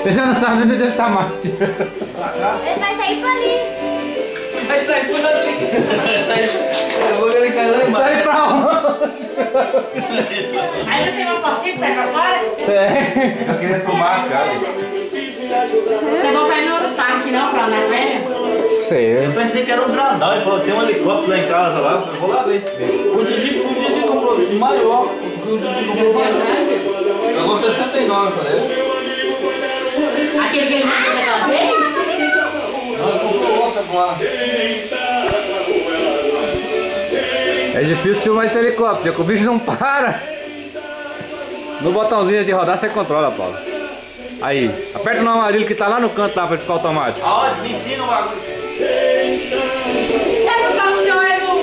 Você já não sabe onde ele tá mais. Ele vai sair pra ali. Vai sair por onde? Eu vou ver ele cair lá embaixo. Sai pra onde? Aí não tem uma portinha que sai pra fora? É. Eu queria filmar, cara. Você não vai no Stark não, pra andar com ele? Sei. Eu pensei que era um grandão. Ele falou, tem um helicóptero lá em casa lá. Eu falei, vou lá ver esse bicho. O Didi comprou maior. O Didi comprou maior. Pagou 69, falei. Aquele que ele mandou daquela vez? Não, ele comprou outra agora. É difícil filmar esse helicóptero, porque o bicho não para. No botãozinho de rodar você controla, Paulo. Aí, aperta no armadilho que tá lá no canto lá pra ficar automático. Aonde? Me ensina o bagulho. É por causa do seu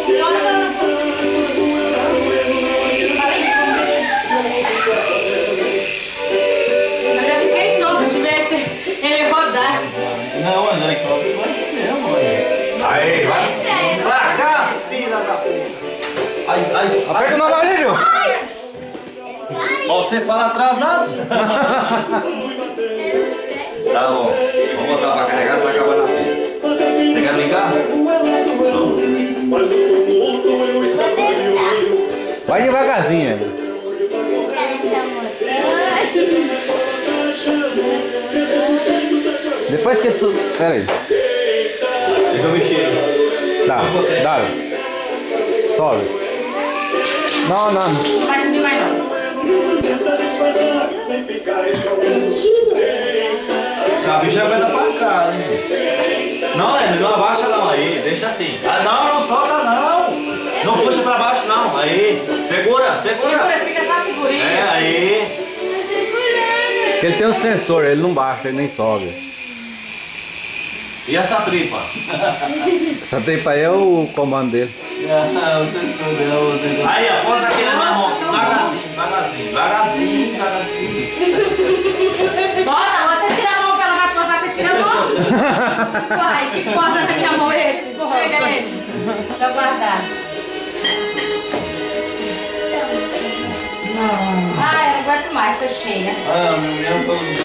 eu já fiquei tonta de ver ele rodar. Não, é helicóptero vai ser mesmo, olha. Aí, vai. Pra cá, filha da puta. Ai, Aperta no armadilho! Ó, você fala atrasado. Tá bom. Vamos botar pra carregar, tá acabando a pilha. Você quer brincar? Vai devagarzinho. Depois que ele pera aí. Deixa eu mexer. Dá, dá. Sobe. Não, não. Não vai subir mais não. A bicha vai dar pra cá, hein? Não, não abaixa não, aí, deixa assim. Ah, não, não solta não. Não puxa pra baixo não, aí. Segura, segura. Segura, fica só segurinho. É, aí. Ele tem um sensor, ele não baixa, ele nem sobe. E essa tripa? Essa tripa aí é o comando dele. Aí, ó, posa aqui na minha mão. Devagarzinho, devagarzinho, devagarzinho, devagarzinho. Bota, você tira a mão que ela vai posar, você tira a mão. Vai, que posa na minha mão é esse? Chega ele. Deixa eu guardar. Ai, eu não aguento mais, tô cheia. Ah, meu